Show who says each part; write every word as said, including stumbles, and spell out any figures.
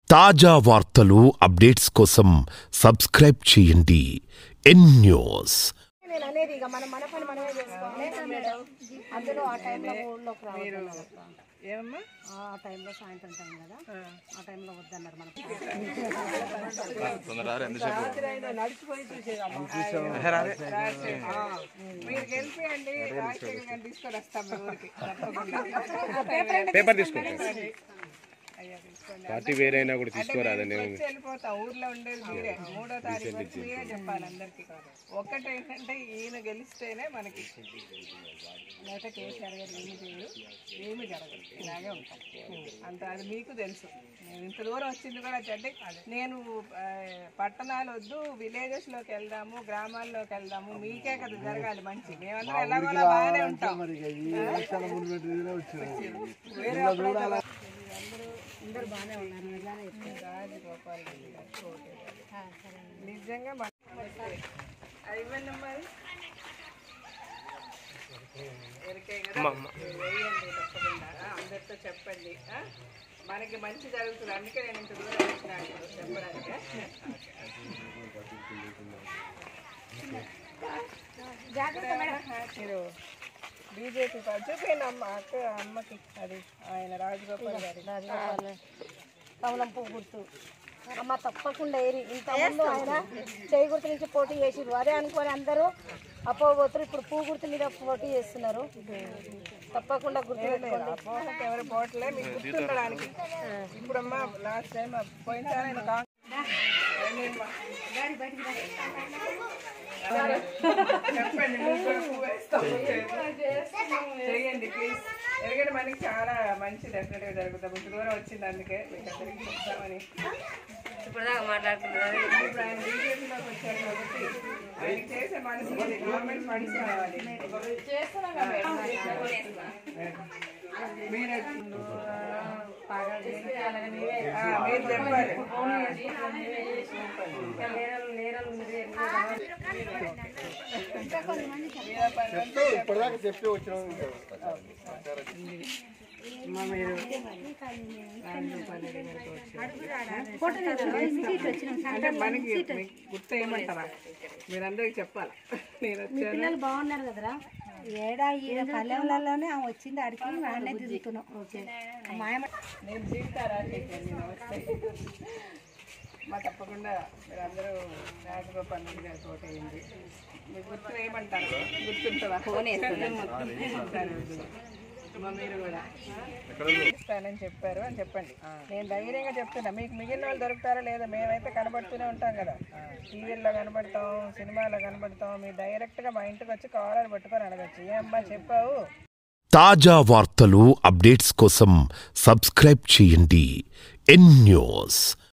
Speaker 1: తాజా వార్తలు అప్డేట్స్ కోసం సబ్స్క్రైబ్ చేయండి ఎన్ న్యూస్.
Speaker 2: నేను అనేది ఇక మనం మన పని మనమే చేసుకోవాలి. అందులో ఆ టైంలో ఊళ్ళోకి రావాలి.
Speaker 3: ఏమమ్మా
Speaker 2: ఆ టైంలో సాయంత్రం టైం కదా, ఆ టైంలో వద్దన్నారు మనకి.
Speaker 3: నడిచిపోయి చూసేదమ్మా. మీరు గెలిపియండి, రాజశేఖర్ గారిని తీసుకొని వస్తాం మీ ఊరికి
Speaker 4: పేపర్ తీసుకోండి. పార్టీ వేరైనా కూడా తీసుకోరాదండి.
Speaker 3: వెళ్ళిపోతాం. ఊర్లో ఉండేది మీరే. మూడో తారీఖు వచ్చి మీరే చెప్పాలి అందరికి. ఒక్కటి ఏంటంటే ఈయన గెలిస్తేనే మనకి, లేకపోతే కేసీఆర్ గారు ఏమి చేయడు, ఏమి జరగదు, ఇలాగే ఉంటాం. అంత అది మీకు తెలుసు. నేను ఇంత దూరం వచ్చింది కూడా అంటే నేను పట్టణాలు వద్దు, విలేజెస్లోకి వెళ్దాము, గ్రామాల్లోకి వెళ్దాము, మీకే కదా జరగాలి మంచి. మేమందరం ఎలాగోలా బాగానే ఉంటాం. వేరే
Speaker 2: అందరూ బాగానే ఉన్నారు.
Speaker 3: రాజగోపాల్ రెడ్డి గారు నిజంగా ఇవ్వండి అమ్మా. ఎరికే కదా వేయండి తప్పకుండా. అందరితో చెప్పండి, మనకి మంచి జరుగుతుంది. అందుకే నేను ఇంత దూరం వచ్చినాను ఇప్పుడు చెప్పడానికి. మీరు బీజేపీ చూపించండి అమ్మ, అక్క అమ్మకి. అది ఆయన రాజగోపాల్ గారి
Speaker 2: రాజగోపాల్ కమలం పువ్వు గుర్తు అమ్మ తప్పకుండా ఏరి. ఇంతకుముందు ఆయన చేయి గుర్తు నుంచి పోటీ చేసిరు, అదే అనుకోని అందరూ అపోబోతురు. ఇప్పుడు పువ్వు గుర్తు మీద పోటీ చేస్తున్నారు. తప్పకుండా గుర్తు
Speaker 3: అపోహకి ఎవరు పోవట్లే, మీకు గుర్తుండడానికి. ఇప్పుడు అమ్మ లాస్ట్ టైం పోయినసారి ఆయన చెప్పండి, చేయండి ప్లీజ్. ఎందుకంటే మనకి చాలా మంచి డెఫినెట్గా జరుగుతాం. ఇంత దూరం వచ్చింది, అందుకే మీకు అందరికీ చెప్తామని. ఇప్పుడు దాకా మాట్లాడుతున్నారు. ఇప్పుడు ఆయన బీజేపీలోకి వచ్చారు కాబట్టి ఆయనకి చేసే మనసు గవర్నమెంట్ ఫండ్స్ కావాలి. మీరు మీరు చెప్పాలి.
Speaker 4: ఇప్పటిదాకా చెప్పి వచ్చిన
Speaker 3: అంటే మనకి గుర్తు ఏమంటారా మీరందరికి చెప్పాలి.
Speaker 2: పిల్లలు బాగున్నారు కదరా. ఏడా ఈ పల్లెలలోనే ఆమె వచ్చింది, అడిగి వాడినే తిరుగుతున్నాం.
Speaker 3: నేను జీవిత రాజశేఖర్, నేను వస్తే మా తప్పకుండా మీరు అందరూ రాజగోపాల్ రెడ్డి గారికి ఓటు వేయండి. మీకు గుర్తు ఏమంటారు? గుర్తుంటుందా? ఫోన్ మీరు కూడా ఇస్తానని చెప్పారు అని చెప్పండి. నేను ధైర్యంగా చెప్తున్నా. మీకు మిగిలిన వాళ్ళు దొరుకుతారో లేదో, మేమైతే కనబడుతూనే ఉంటాం కదా, టీవీల్లో కనబడతాం, సినిమాలో కనబడతాం. మీరు డైరెక్ట్గా మా ఇంటికి వచ్చి కాలర్ పట్టుకొని అడగచ్చు, ఏమ్మా చెప్పావు.
Speaker 1: తాజా వార్తలు అప్డేట్స్ కోసం సబ్స్క్రైబ్ చేయండి ఎన్ న్యూస్.